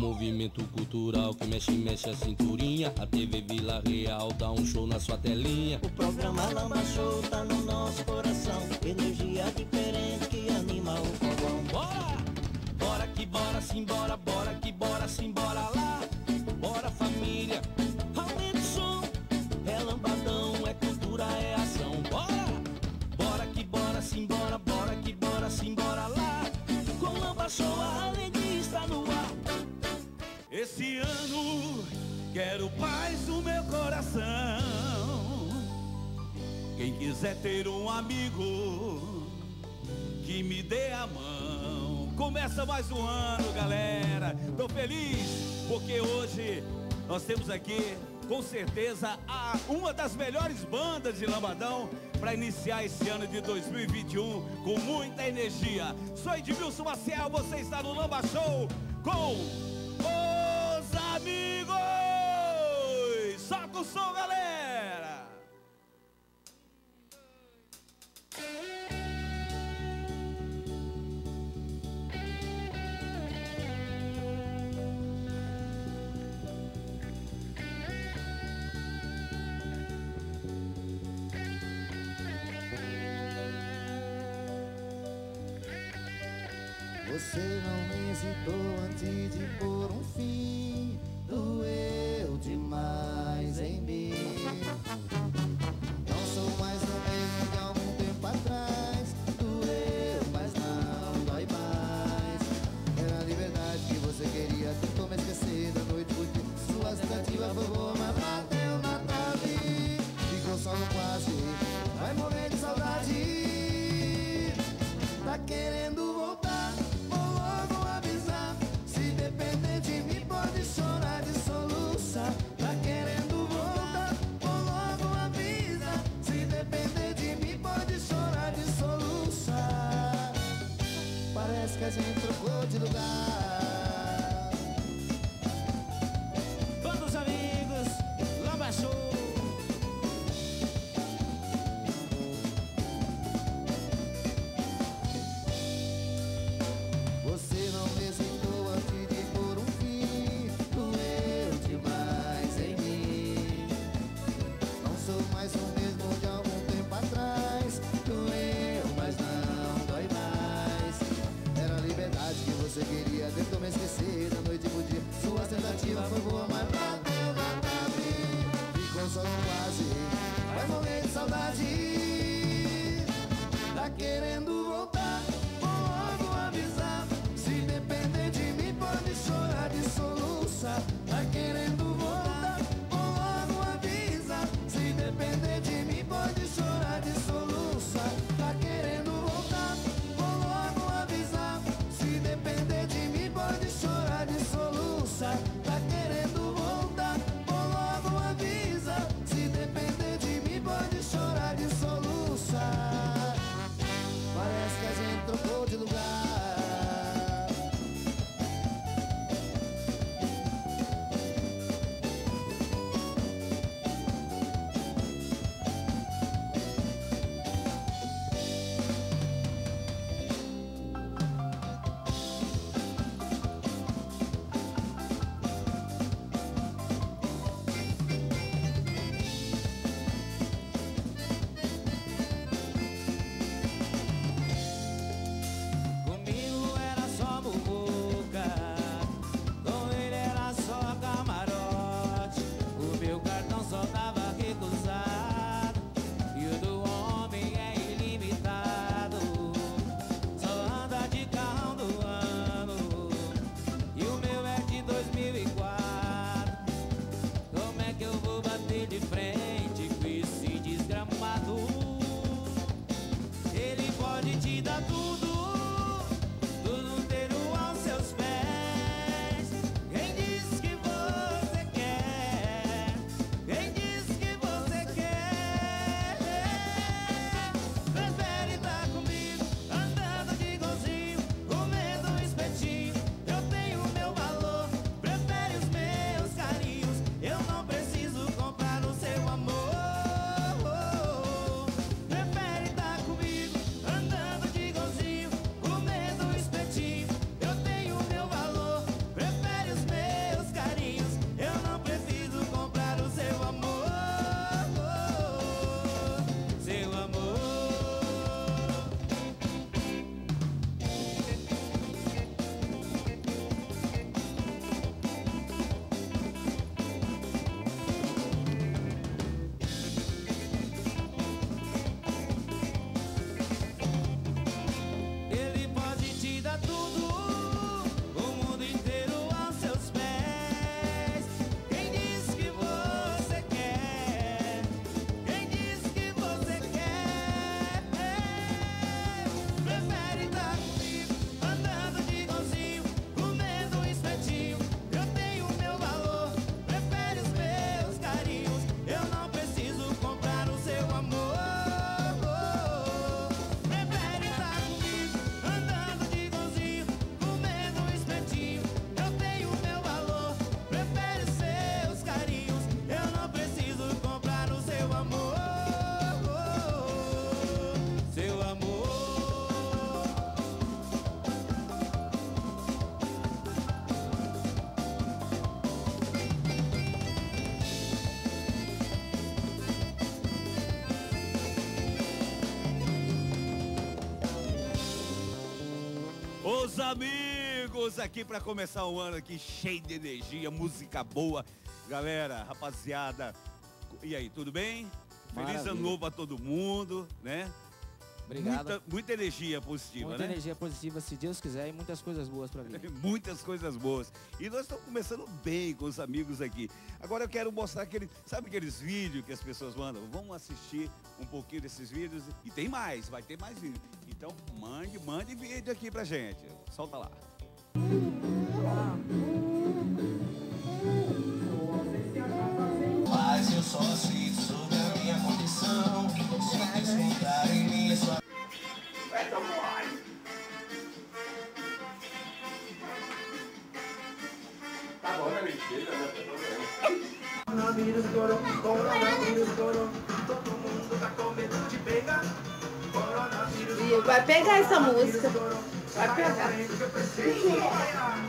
movimento cultural que mexe, mexe a cinturinha. A TV Vila Real dá um show na sua telinha. O programa Lamba Show tá no nosso coração. Energia diferente que anima o fogão. Bora! Bora que bora, simbora, bora que bora, simbora lá. Bora família, aumenta o som. É lambadão, é cultura, é ação. Bora! Bora que bora, simbora, bora que bora, simbora lá. Com Lamba Show a alegria está no ar. Esse ano quero paz no meu coração. Quem quiser ter um amigo que me dê a mão. Começa mais um ano, galera. Tô feliz porque hoje nós temos aqui, com certeza, uma das melhores bandas de Lambadão para iniciar esse ano de 2021 com muita energia. Sou Edmilson Maciel, você está no Lamba Show com os amigos. Solta o som, galera. Você não hesitou antes de pôr um fim. Doeu demais em mim. Não sou mais o mesmo de algum tempo atrás. Doeu, mas não dói mais. Era a liberdade que você queria. Tentou me esquecer da noite por dia. Sua tentativa foi boa, mas bateu na trave. Ficou só no quase. Vai morrer de saudade. Tá querendo voltar? Depender de mim pode chorar de soluçar. Tá querendo voltar? Ou logo avisa. Se depender de mim pode chorar de soluçar. Parece que a gente trocou de lugar. Todos amigos, Lamba Show. Você não hesitou antes de pôr um fim. Doeu demais em mim. Não sou mais o mesmo de algum tempo atrás. Doeu, mas não dói mais. Era a liberdade que você queria. Tentou me esquecer da noite pro dia. Sua tentativa foi boa, mas bateu na trave. Ficou só no quase. Vai morrer de saudade. Tá querendo voltar? Vou logo avisar. Se depender de mim pode chorar de soluçar. Tá querendo voltar? Vou logo avisar. Se depender de mim pode chorar de soluçar. Tá querendo voltar? Vou logo avisar. Se depender de mim pode chorar de soluçar. Tá querendo amigos, aqui para começar o ano aqui cheio de energia, música boa. Galera, rapaziada, e aí, tudo bem? Maravilha. Feliz ano novo a todo mundo, né? Obrigado. Muita energia positiva, Muita né? energia positiva, se Deus quiser, e muitas coisas boas pra vir. Muitas coisas boas. E nós estamos começando bem com os amigos aqui. Agora eu quero mostrar sabe aqueles vídeos que as pessoas mandam? Vamos assistir um pouquinho desses vídeos. E tem mais, vai ter mais vídeos. Então mande vídeo aqui pra gente. Solta lá. Mas eu só aceito sobre a minha condição. Se descontar em mim sua... Tá bom, é mentira, né? Coronavírus, coronavírus, todo mundo tá com medo de pegar. Coronavírus, E vai pegar essa música. vai pegar. Eu preciso apoiar.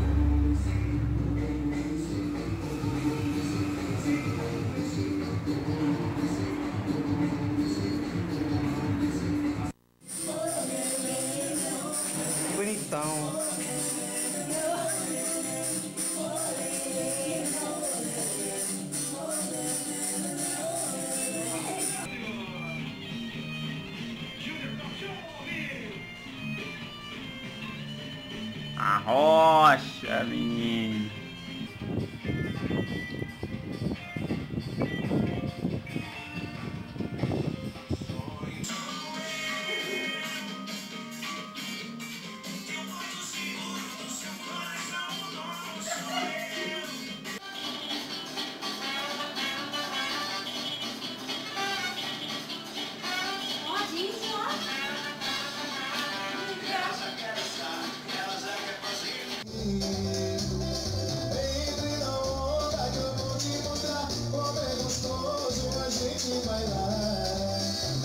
Bonitão. Arrocha, menino. Entre na onda que eu vou te mostrar como é gostoso a gente bailar.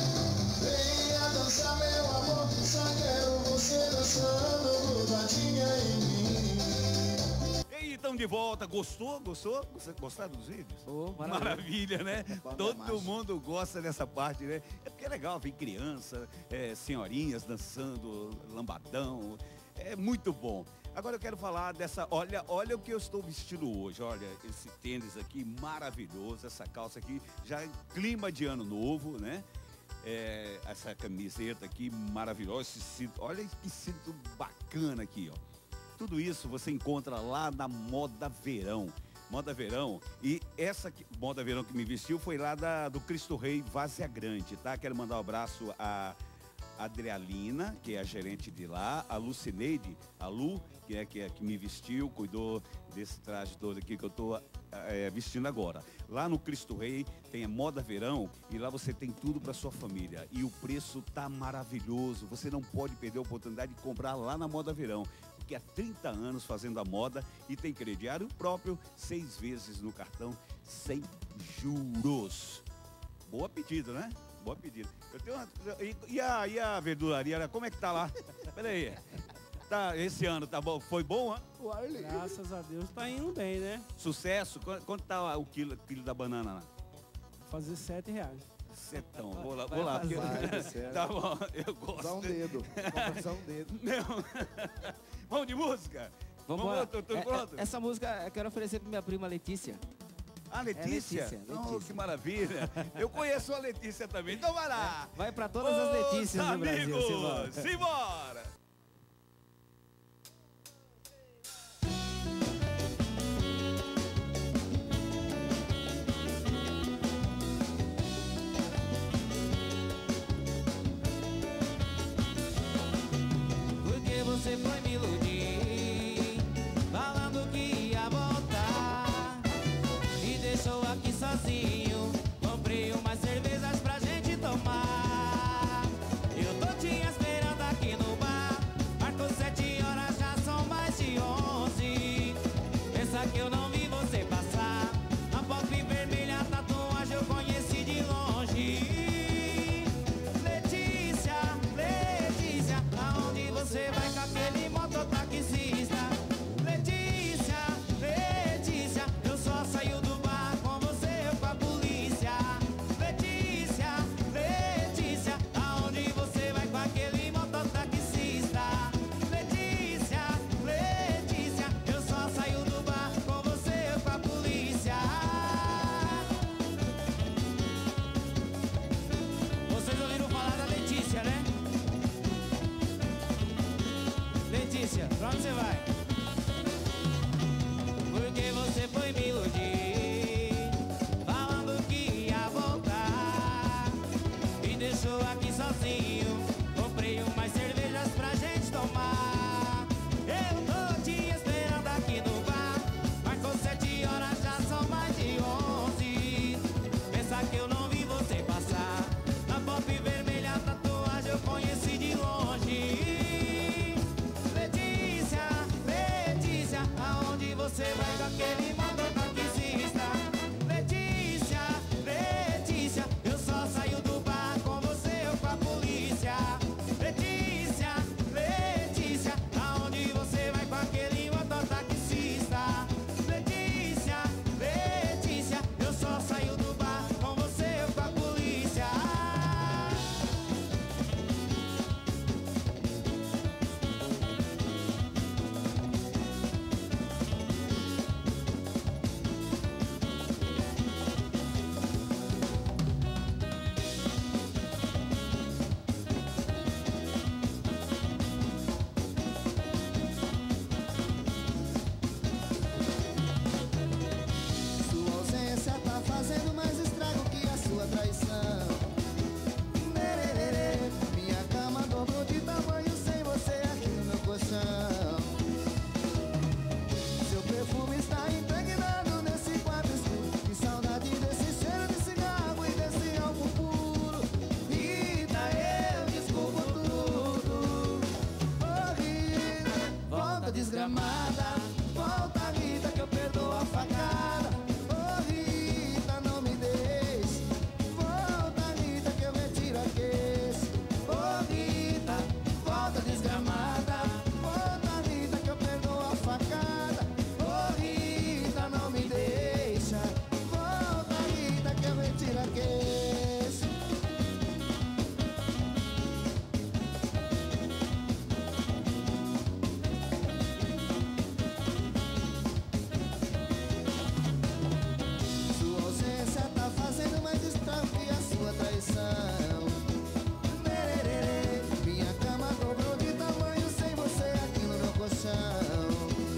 Venha dançar, meu amor, só quero você dançando grudadinha em mim. E aí, estamos de volta. Gostou? Você gostaram dos vídeos? Oh, maravilha. Maravilha, né? Banda Todo macho. mundo gosta dessa parte, né? É porque é legal ver criança, senhorinhas dançando lambadão. É muito bom. Agora eu quero falar dessa... Olha o que eu estou vestindo hoje. Olha, esse tênis aqui maravilhoso. Essa calça aqui já é clima de ano novo, né? Essa camiseta aqui maravilhosa. Esse cinto, olha que cinto bacana aqui, ó. Tudo isso você encontra lá na Moda Verão. Moda Verão. E essa Moda Verão que me vestiu foi lá do Cristo Rei Várzea Grande, tá? Quero mandar um abraço a Adrialina, que é a gerente de lá, a Lucineide, a Lu, que me vestiu, cuidou desse traje todo aqui que eu estou vestindo agora. Lá no Cristo Rei tem a Moda Verão e lá você tem tudo para sua família. E o preço tá maravilhoso, você não pode perder a oportunidade de comprar lá na Moda Verão. Porque há 30 anos fazendo a moda e tem crediário próprio, 6 vezes no cartão, sem juros. Boa pedida, né? Boa pedida. Eu tenho e a verduraria, como é que tá lá? Pera aí. Tá, esse ano tá bom? Foi bom, hein? Graças a Deus tá indo bem, né? Sucesso? Quanto tá o quilo da banana lá? Vou fazer R$7. Setão, vou lá. Vai Porque... Vai, certo. Tá bom, eu gosto. Usar um dedo. Usar um dedo. Não. Vamos de música? Vamos Tô pronto? Essa música eu quero oferecer pra minha prima Letícia. Ah, Letícia? Letícia. Oh, que maravilha. Eu conheço a Letícia também. Então vai lá. Vai pra todas as Letícias do Brasil. Amigos, Simbora. simbora. Porque você foi me iludir, falando que ia voltar. Me deixou aqui sozinho, comprei umas cervejas pra gente tomar. Eu tô te esperando aqui no bar, marcou 7 horas, já são mais de 11. Pensa que eu não vi você passar, a pop vermelha, a tatuagem eu conheci de longe. Letícia, Letícia, aonde você vai com aquele mototaxista? Letícia, Letícia, eu só saio do bar com você ou com a polícia. Letícia, Letícia, aonde você vai com aquele mototaxista? Letícia, você vai com aquele mototaxista? Letícia, Letícia, eu só saio do bar com você ou com a polícia. Letícia, Letícia, aonde você vai com aquele mototaxista? Letícia, Letícia, eu só saio do bar com você ou com a polícia. Sua ausência tá fazendo mais estrago que a sua traição. Nererê, minha cama dobrou de tamanho sem você aqui no meu colchão. Seu perfume está impregnado nesse quarto escuro. Que saudade desse cheiro de cigarro e desse álcool puro. Rita, eu desculpo tudo. Oh, Rita, volta desgramada. Volta, Rita, que eu perdoo a facada. Oh, Rita, não me deixe. Volta, Rita, que eu retiro a queixa. Oh, Rita, volta desgramada. Volta, Rita, que eu perdoo a facada. Oh, Rita, não me deixa. Volta, Rita, que eu retiro a queixa. Sua ausência tá fazendo mais estrago que a sua traição. Nererê, minha cama dobrou de tamanho sem você aqui no meu colchão.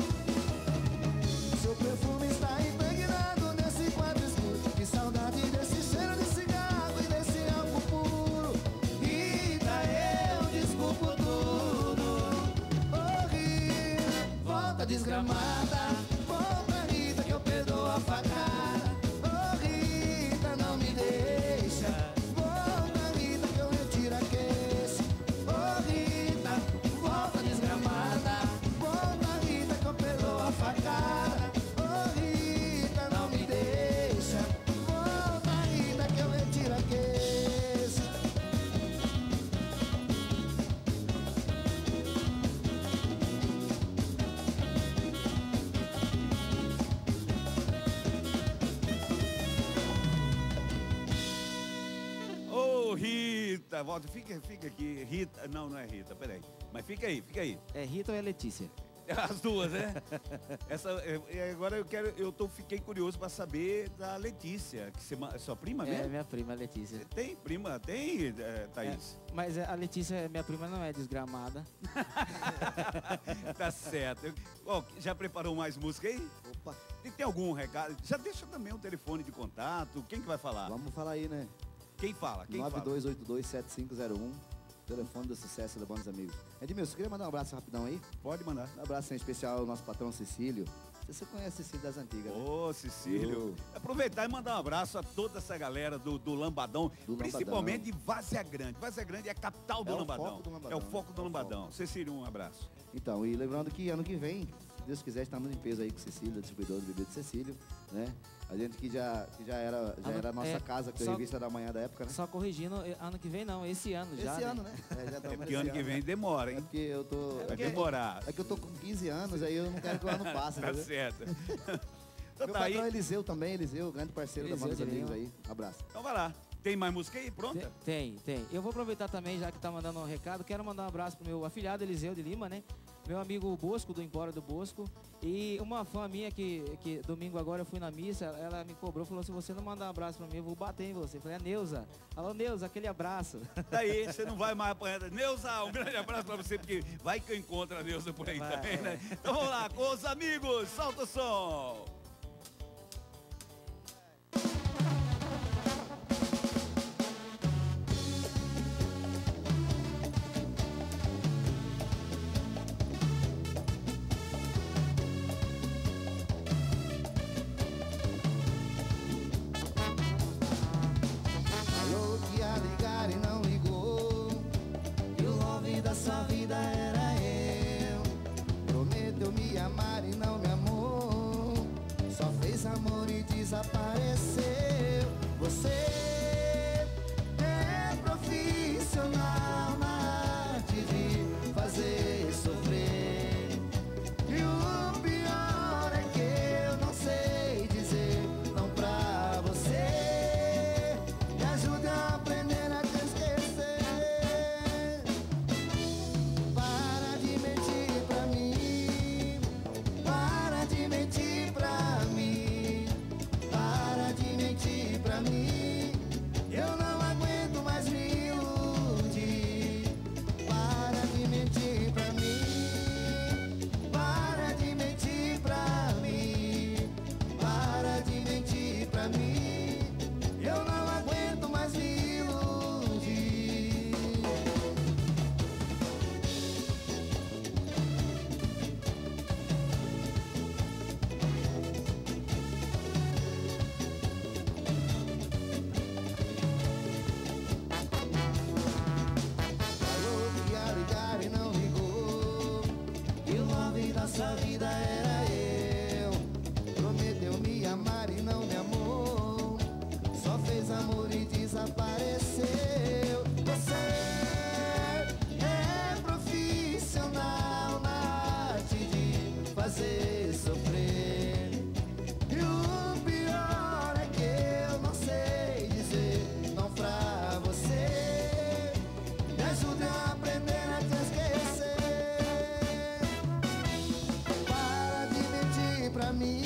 Seu perfume está impregnado nesse quarto escuro. Que saudade desse cheiro de cigarro e desse álcool puro. Rita, eu desculpo tudo. Oh, Rita, volta desgramada. Volta, Rita, que eu perdoo a facada. Oh, Rita, não me deixa. Volta, Rita, que eu retiro a queixa. Oh, Rita, volta desgramada. Volta, Rita, que eu perdoo a facada. Oh, Rita, não me deixa. Volta, Rita, que eu retiro a queixa. Ô, Rita, volta, fica aqui. Rita, não é Rita, peraí. Mas fica aí. É Rita ou é Letícia? As duas, né? Agora fiquei curioso para saber da Letícia, que é sua prima É mesmo? minha prima, Letícia. Tem prima, tem, Thaís? Mas a Letícia, minha prima, não é desgramada. Tá certo. Ó, já preparou mais música aí? Opa, E tem algum recado? Já deixa também um telefone de contato. Quem que vai falar? vamos falar aí, né? Quem fala? 9282-7501. Telefone do sucesso da Banda dos Amigos. Edmilson, queria mandar um abraço rapidão aí? Pode mandar. Um abraço em especial ao nosso patrão Cecílio. Você conhece Cecílio das antigas, né? Ô, Cecílio. Aproveitar e mandar um abraço a toda essa galera do Lambadão, Do principalmente de Várzea Grande. Várzea Grande é a capital do É o Lambadão. foco do Lambadão. É o foco do É o Lambadão. foco. Cecílio, um abraço. Então, e lembrando que ano que vem, se Deus quiser, estamos em peso aí com Cecílio, distribuidor do bebê de Cecílio, né? A gente que já era a nossa casa, que é a só- revista da manhã da época, né? Só corrigindo, ano que vem não, esse ano já. Esse ano, né? Já É estamos porque ano que vem demora, É hein? porque eu tô... Vai demorar. É que eu tô com 15 anos, aí eu não quero que o ano passe, Tá entendeu? certo. Então Meu tá aí. patrão é Eliseu também, Eliseu, grande parceiro Eliseu da Banda dos de Amigos Lima. aí. Abraço. Então vai lá. Tem mais música aí? Pronta? Tem. Eu vou aproveitar também, já que tá mandando um recado, quero mandar um abraço pro meu afilhado Eliseu de Lima, né? Meu amigo Bosco, do Empório do Bosco. E uma fã minha que domingo agora eu fui na missa, ela me cobrou, falou, se você não mandar um abraço pra mim, eu vou bater em você. Eu falei, a Neuza. Alô, Neuza, aquele abraço. Daí você não vai mais apanhar. Neuza, um grande abraço pra você, porque vai que eu encontro a Neuza por aí Vai. também, né? Então vamos lá, com os amigos, solta o som. Falou que ia ligar e não ligou, que o love da sua vida era eu. Prometeu me amar e não me amou. fazer sofrer. E o pior é que eu não sei dizer não pra você. Me ajude a aprender a te esquecer. Para de mentir pra mim.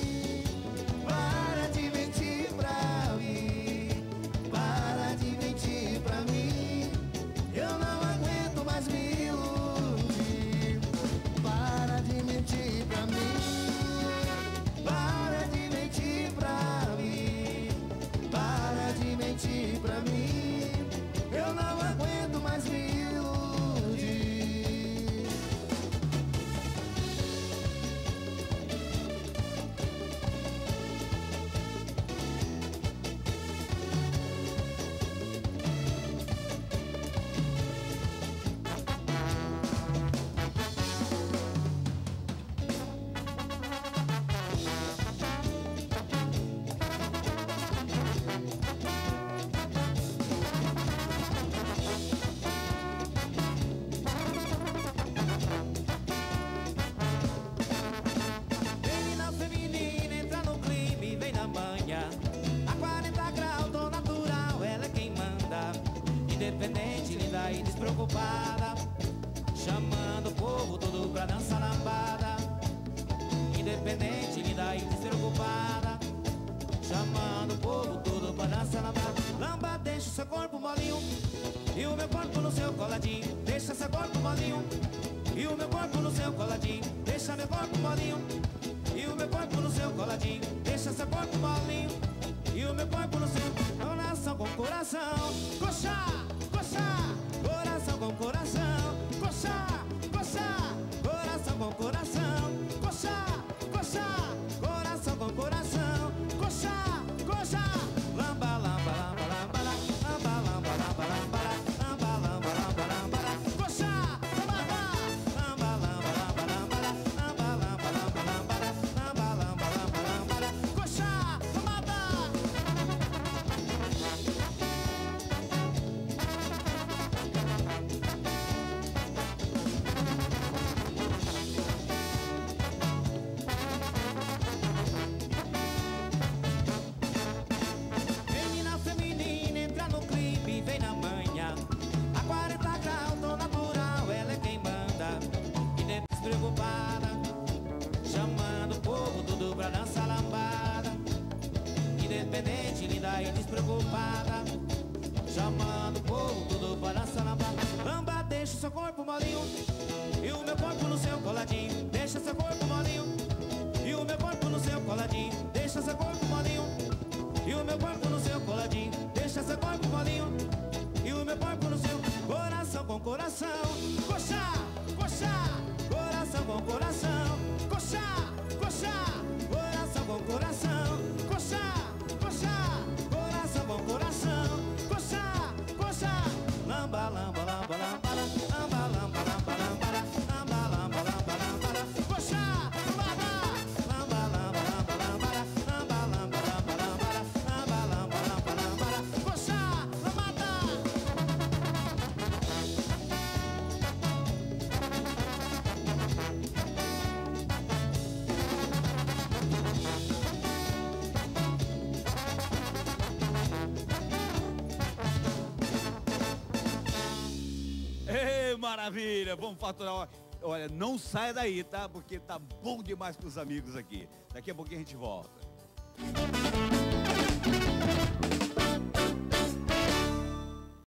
Para de mentir pra mim. Para de mentir pra mim. Eu não aguento mais me iludir. Para de mentir pra mim. Para de mentir pra mim. Para de mentir pra mim. Eu não aguento mais me iludir. Menina feminina, entra no crime, vem na manhã. A 40 graus, tô natural, ela é quem manda. Independente, linda e despreocupada. Chamando o povo todo pra dançar lambada. Independente, linda e despreocupada. Chamando o povo todo pra dançar lambada. Lamba, deixa o seu corpo molinho. E o meu corpo no seu coladinho. Deixa seu corpo molinho. E o meu corpo no seu coladinho. Deixa meu corpo molinho. E o meu corpo no seu coladinho. Deixa seu corpo molinho. E o meu corpo no seu coração com coração. Coxa, coxa. Coração com coração. Coxa, coxa. Coração com coração. Coxa, coxa. Coração com coração. Coxa, coxa. Lamba, lamba, lamba, lamba, lamba, lamba, lamba, lamba, lamba, lamba, lamba, lamba, lamba. Coxa, lamba, lamba, lamba, lamba, lamba, lamba, lamba, lamba, lamba, lamba, lamba, lamba, lamba. Coxa, lamba. Menina feminina, entra no clipe, vem na manhã. A 40 graus, tô natural, ela é quem manda. E despreocupada, chamando o povo tudo pra dançar lambada. Independente, linda e despreocupada. Chamando o povo tudo pra dançar lambada. Lamba, deixa o seu corpo molinho. E o meu corpo no seu coladinho. Deixa seu corpo molinho. E o meu corpo no seu coladinho. Deixa seu corpo molinho. E o meu corpo no seu coladinho. Deixa seu corpo molinho. E o meu corpo no seu coração com coração. Coxa, coxa. Coração com coração. Coxa, coxa. Coração com coração. Coxa, coxa. Coração com coração. Coxa, coxa. Lamba, lamba, lamba, lamba, lamba, lamba, lamba, lamba, lamba, lamba, lamba, lamba. Coxa, lamba, lamba, lamba, lamba, lamba, lamba, lamba, lamba, lamba, lamba, lamba, lamba, lamba. Coxa, lambada. Ei, maravilha! Vamos faturar. Olha, não saia daí, tá? Porque tá bom demais pros amigos aqui. Daqui a pouquinho a gente volta.